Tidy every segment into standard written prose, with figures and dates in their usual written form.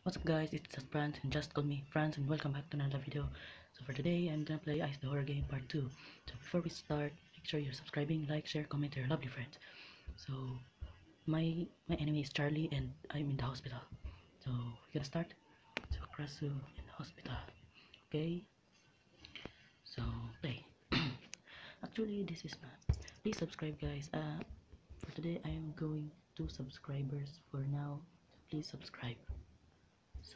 What's up guys, it's Franz and just call me Franz and welcome back to another video. So for today, I'm gonna play Ice the Horror Game Part 2. So before we start, make sure you're subscribing, like, share, comment to your lovely friends. So my enemy is Charlie and I'm in the hospital. So we're gonna start. So Krasu in the hospital. Okay? So play. Actually this is not. Please subscribe guys. For today I am going 2 subscribers for now. So please subscribe. So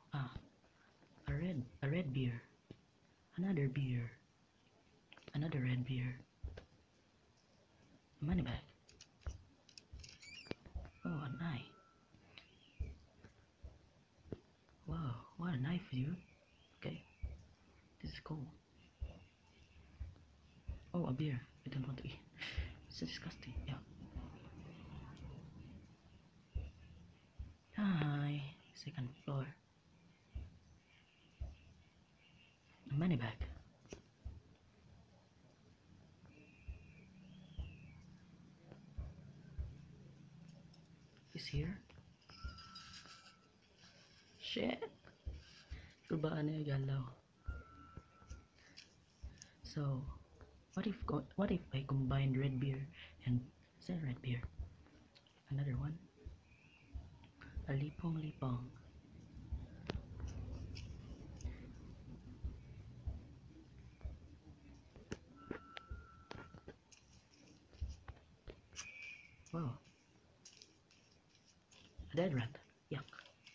a red beer, another beer, another red beer, a money bag. Oh, an eye. Wow, what a knife, dude. Okay, this is cool. Oh, a beer. I don't want to eat. It's so disgusting. Yeah. Hi, second floor. A money bag. Is here. Shit. Kulbaan na galaw. So, what if I combined red beer and say red beer? Another one. A lipong lipong. Wow. A dead rat. Yuck.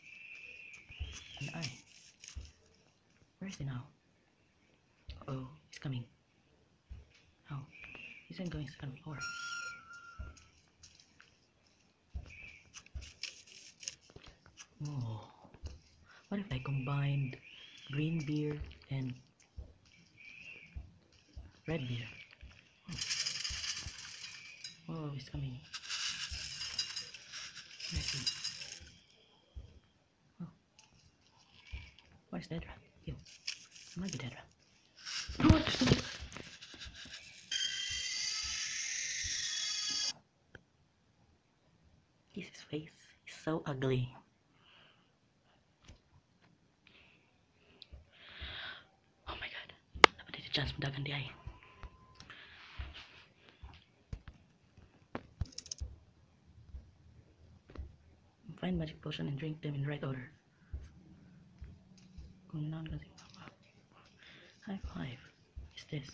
An eye. Where is he now? Oh, he's coming. Oh, he's going second floor. Oh, what if I combined green beer and red beer? Oh, he's coming. Where is he? Oh, where's that rat? Yo, it might be that rat. What? His face is so ugly. Oh my god. Dapat ito chance madagan di ay. Find magic potion and drink them in the right order. Kung non kasi high five. Is this?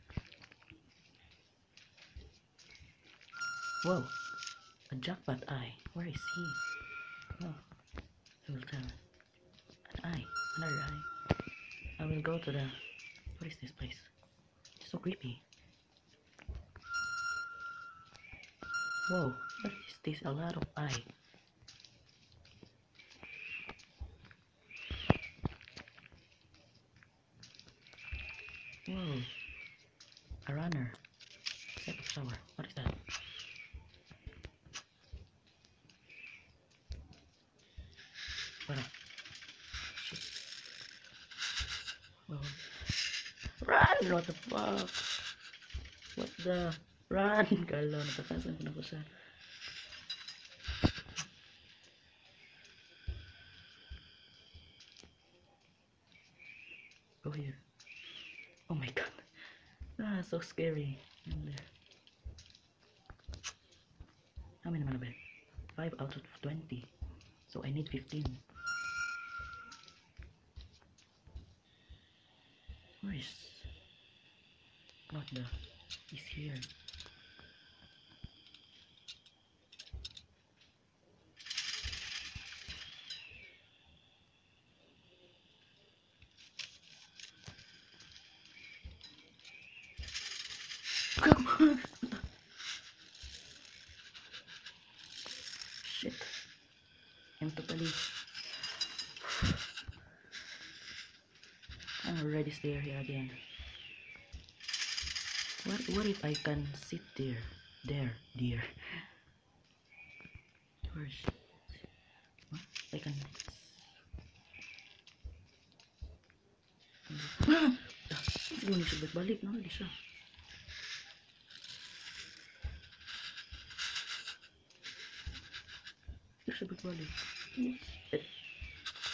Whoa. A jackpot eye. Where is he? Oh, I will tell. An eye. Another eye. I will go to the... What is this place? It's so creepy. Whoa, what is this? A lot of eye. Whoa. A runner. Second shower. What is that? What? Shit. Whoa. Run! What the fuck? What the? Run! Kala, natakasan ko na ko siya. Go here. Oh my god. Ah, so scary. How many naman na ba? 5 out of 20. So I need 15. Where is... What the... He's here. Shit. I'm totally... I'm already stay here again. What if I can sit there? There, dear. Where's... What? I can... Siguro na siya balik, no? Hindi siya. Hindi siya balik.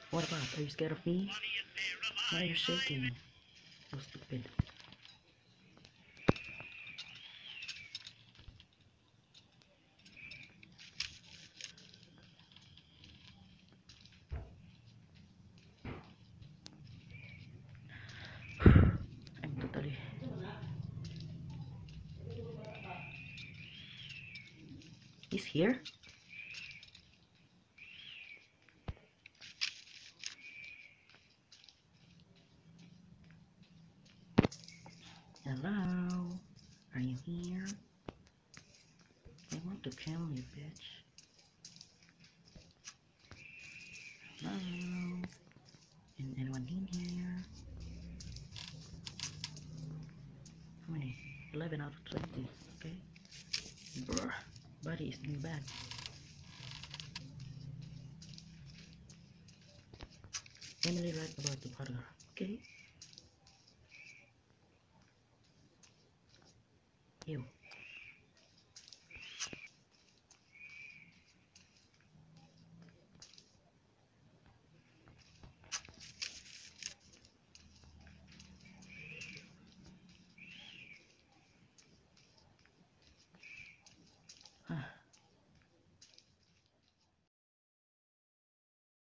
What about? Are you scared of me? Why are you shaking? So stupid. I'm totally... He's here? Hello? Are you here? I want to kill you, bitch. Hello? Anyone in here? How many? 11 out of 20. Okay. Brr. Body is doing bad. Emily write about the paragraph. Okay. You.